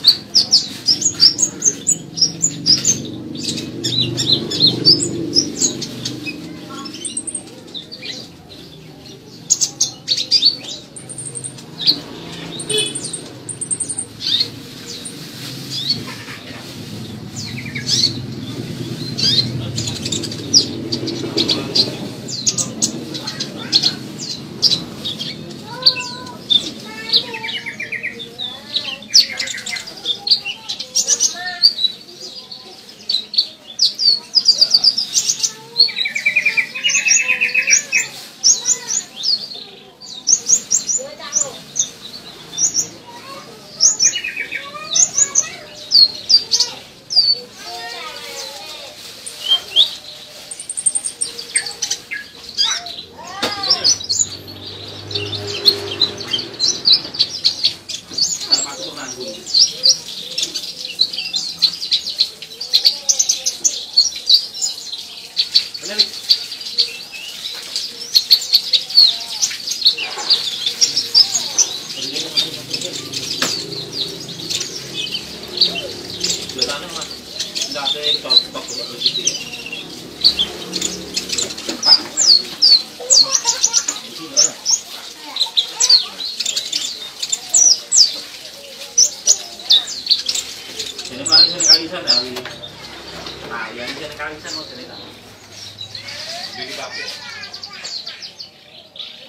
Biasanya mas, nggak ada yang cocok kalau gitu ya. Jadi paling sering kalisan dari, nah yang sering kalisan mau cerita. Jadi kafe.